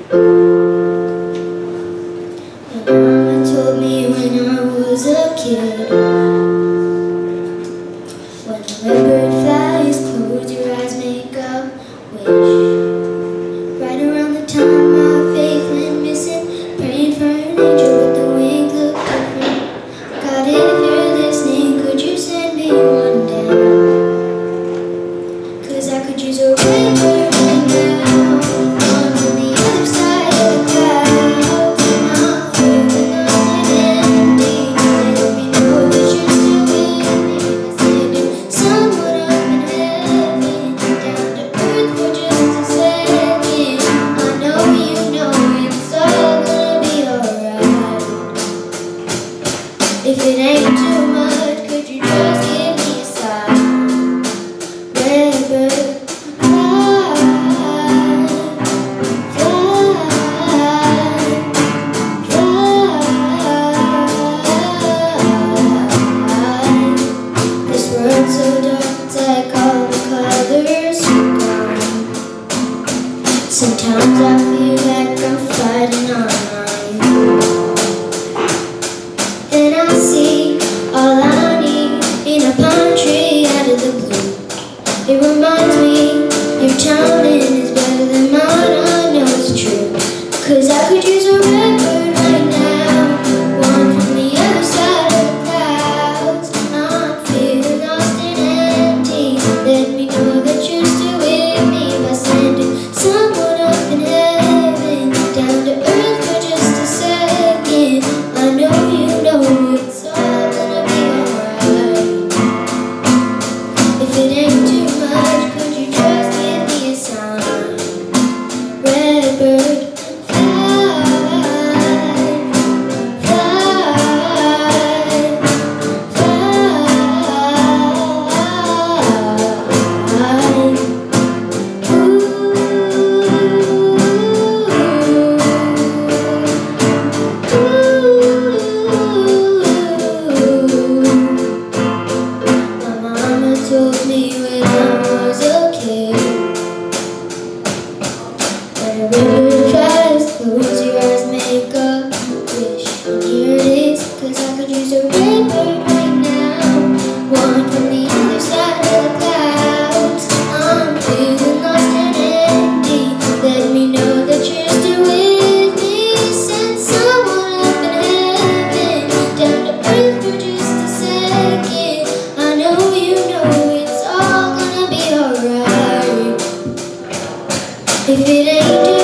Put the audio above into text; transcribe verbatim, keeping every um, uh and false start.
My mama told me when I was a kid, when a bird flies, close your eyes, make a wish. Right around the time my faith went missing, praying for an angel but the wings look different. God, if you're listening, could you send me one down? 'Cause I could use a red bird right now, on the other side of the clouds. And I'm feeling lost and empty. Let me know that you're still with me. I send someone up in heaven, down to earth for just a second. I know you know it's all gonna be alright. If it ain't too much, could you just give me a sign? Red bird, fly, fly, fly. This world's so dark, it's like all the colors are gone. Sometimes I feel like I'm fighting online, and I see all I need in a pine tree out of the blue. It reminds me your timing is better than mine. I know it's true, 'cause I could use a red bird right now, one from the other side of the clouds. I'm feeling lost and empty. Let me know that you're still with me by sending someone up in heaven, down to earth for just a second. I know you know it's all gonna be alright. If it ain't too much, could you just give me a sign? Red bird, fly, fly, fly. Ooh, ooh. My mama told me when I was a kid, when a river tries, close your eyes, make a wish. And here it is, 'cause I could use a red bird right now, one from the other side of the clouds. I'm feeling lost and empty. Let me know that you're still with me. Send someone up in heaven, down to earth for just a second. I know you know it's all gonna be alright. If it ain't